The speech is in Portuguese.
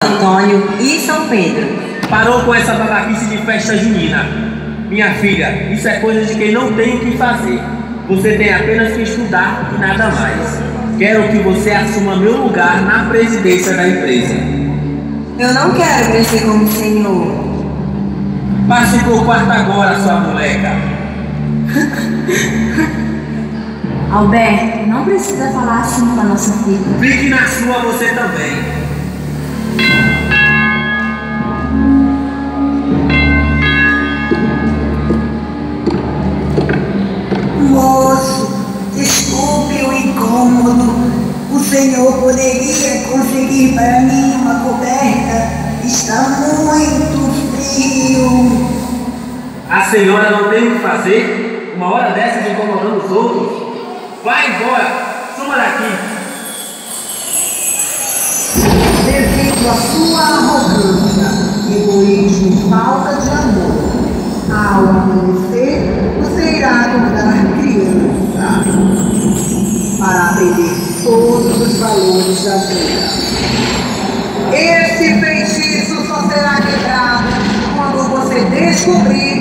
Antônio e São Pedro. Parou com essa babaquice de festa junina. Minha filha, isso é coisa de quem não tem o que fazer. Você tem apenas que estudar e nada mais. Quero que você assuma meu lugar na presidência da empresa. Eu não quero crescer como o senhor. Passe pro quarto agora, sua moleca. Alberto, não precisa falar assim com a nossa filha. Fique na sua você também. Moço, desculpe o incômodo. O senhor poderia conseguir para mim uma coberta? Está muito frio. A senhora não tem o que fazer? Uma hora dessas incomodando os outros? Vai embora! Suma daqui! Devido à sua arrogância, egoísmo e falta de amor, ao amanhecer, você irá acordar criança para aprender todos os valores da vida. Esse feitiço só será quebrado quando você descobrir